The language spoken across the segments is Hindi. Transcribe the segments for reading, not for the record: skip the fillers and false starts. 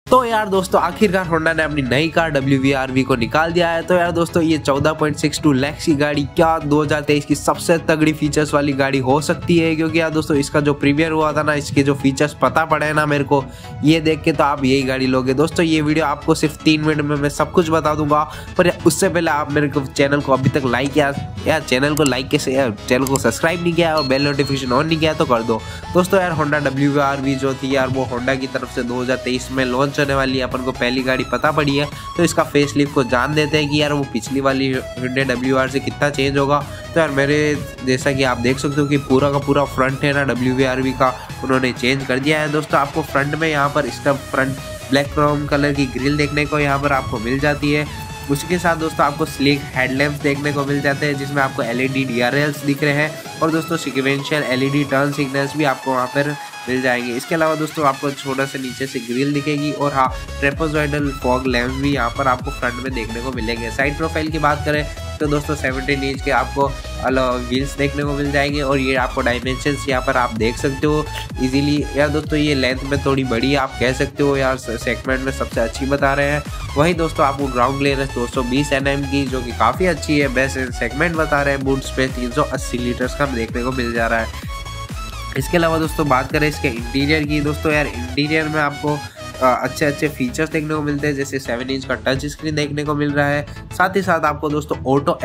तो यार दोस्तों आखिरकार होंडा ने अपनी नई कार WRV को निकाल दिया है। तो यार दोस्तों ये 14.62 लाख की गाड़ी क्या 2023 की सबसे तगड़ी फीचर्स वाली गाड़ी हो सकती है, क्योंकि यार दोस्तों इसका जो प्रीमियर हुआ था ना, इसके जो फीचर्स पता पड़े ना मेरे को, ये देख के तो आप यही गाड़ी लोगे। दोस्तों ये वीडियो आपको सिर्फ 3 मिनट में मैं सब कुछ बता दूंगा, पर उससे पहले आप मेरे को चैनल को अभी तक लाइक या चैनल को लाइक कैसे, चैनल को सब्सक्राइब नहीं किया और बेल नोटिफिकेशन ऑन नहीं किया तो कर दो। दोस्तों यार होंडा WRV जो थी यार, वो होंडा की तरफ से 2023 में लॉन्च होने वाली है। अपन को पहली गाड़ी पता पड़ी है, तो इसका फेसलिफ्ट को जान देते हैं कि यार वो पिछली वाली Hyundai WR से कितना चेंज होगा। तो यार मेरे जैसा कि आप देख सकते हो कि पूरा का पूरा फ्रंट है ना WRV का उन्होंने चेंज कर दिया है। दोस्तों आपको फ्रंट में यहाँ पर इसका फ्रंट ब्लैक क्रोम कलर की ग्रिल देखने को यहाँ पर आपको मिल जाती है। उसके साथ दोस्तों आपको स्लिक हेडलैम्प्स देखने को मिल जाते हैं, जिसमें आपको LED DRLs दिख रहे हैं, और दोस्तों सिक्वेंशियल LED टर्न सिग्नल्स भी आपको वहाँ पर मिल जाएंगे। इसके अलावा दोस्तों आपको छोटा सा नीचे से ग्रिल दिखेगी, और हाँ ट्रेपेजॉइडल फॉग लैंप्स भी यहाँ पर आपको फ्रंट में देखने को मिलेंगे। साइड प्रोफाइल की बात करें तो दोस्तों 17 इंच के आपको व्हील्स देखने को मिल जाएंगे, और ये आपको डायमेंशंस यहाँ पर आप देख सकते हो इजीली। यार दोस्तों ये लेंथ में थोड़ी बड़ी आप कह सकते हो यार, सेगमेंट में सबसे अच्छी बता रहे हैं। वही दोस्तों आपको ग्राउंड क्लियरेंस 220 mm की, जो कि काफ़ी अच्छी है, बेस्ट सेगमेंट बता रहे हैं। बूट स्पेस 380 लीटर्स का देखने को मिल जा रहा है। इसके अलावा दोस्तों बात करें इसके इंटीरियर की, दोस्तों यार इंटीरियर में आपको अच्छे फीचर्स देखने को मिलते हैं, जैसे 7 इंच का टच स्क्रीन देखने को मिल रहा है। साथ ही साथ आपको दोस्तों ऑटो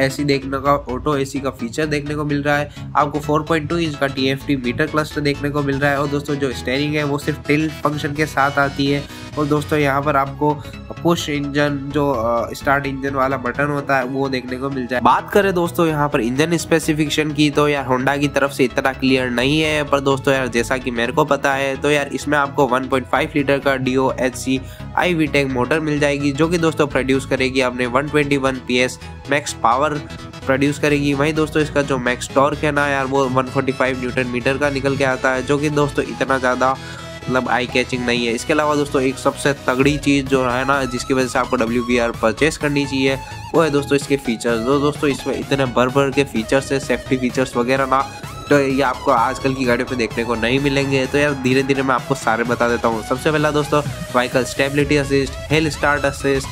एसी का फीचर देखने को मिल रहा है। आपको 4.2 इंच का TFT मीटर क्लस्टर देखने को मिल रहा है, और दोस्तों जो स्टीयरिंग है वो सिर्फ टिल्ट फंक्शन के साथ आती है। और दोस्तों यहाँ पर आपको पुश इंजन जो स्टार्ट इंजन वाला बटन होता है वो देखने को मिल जाए। बात करें दोस्तों यहाँ पर इंजन स्पेसिफिकेशन की, तो यार होंडा की तरफ से इतना क्लियर नहीं है, पर दोस्तों यार जैसा कि मेरे को पता है तो यार इसमें आपको 1.5 लीटर का DOHC iVTEC मोटर मिल जाएगी, जो कि दोस्तों प्रोड्यूस करेगी अपने 121 PS मैक्स पावर प्रोड्यूस करेगी। वहीं दोस्तों इसका जो मैक्स टॉर्क है ना यार, वो 145 न्यूटन मीटर का निकल के आता है, जो कि दोस्तों इतना ज़्यादा मतलब आई कैचिंग नहीं है। इसके अलावा दोस्तों एक सबसे तगड़ी चीज़ जो है ना, जिसकी वजह से आपको WBR परचेस करनी चाहिए, वो है दोस्तों इसके फीचर्स। दोस्तों इसमें इतने भर के फीचर्स है, सेफ्टी फीचर्स वगैरह ना, तो ये आपको आजकल की गाड़ियों पे देखने को नहीं मिलेंगे। तो यार धीरे धीरे मैं आपको सारे बता देता हूँ। सबसे पहला दोस्तों vehicle stability assist, hill start assist,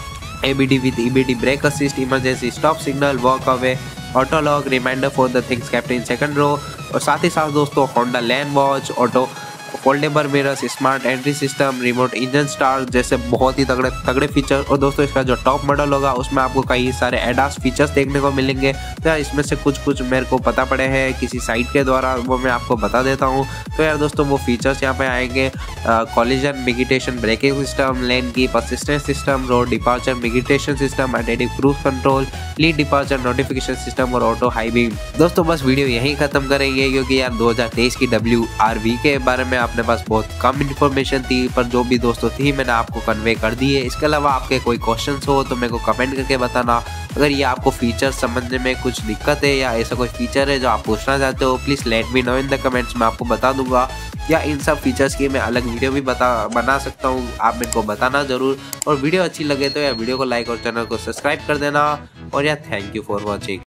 ABD with EBD brake assist, emergency stop signal, walk away, auto lock, reminder for the things kept in second row, और साथ ही साथ दोस्तों Honda lane watch, auto foldable mirrors, smart entry system, remote engine start जैसे बहुत ही तगड़े फीचर। और दोस्तों इसका जो टॉप मॉडल होगा उसमें आपको कई सारे एडास फीचर्स देखने को मिलेंगे। तो यार इसमें से कुछ मेरे को पता पड़े हैं किसी साइट के द्वारा, वो मैं आपको बता देता हूँ। तो यार दोस्तों वो फीचर्स यहाँ पे आएंगे, collision mitigation braking system, lane keep assistance system, road departure mitigation system, adaptive cruise control, lead departure notification system, और ऑटो हाई बीम। दोस्तों बस वीडियो यहीं खत्म करेंगे, क्योंकि यार 2023 की WRV के बारे में अपने पास बहुत कम इन्फॉर्मेशन थी, पर जो भी दोस्तों थी मैंने आपको कन्वे कर दी है। इसके अलावा आपके कोई क्वेश्चंस हो तो मेरे को कमेंट करके बताना। अगर ये आपको फीचर समझने में कुछ दिक्कत है या ऐसा कोई फीचर है जो आप पूछना चाहते हो, please let me know in the comments, मैं आपको बता दूंगा। या इन सब फीचर्स की मैं अलग वीडियो भी बना सकता हूँ, आप मेरे को बताना ज़रूर। और वीडियो अच्छी लगे तो यार वीडियो को लाइक और चैनल को सब्सक्राइब कर देना। और यार थैंक यू फॉर वॉचिंग।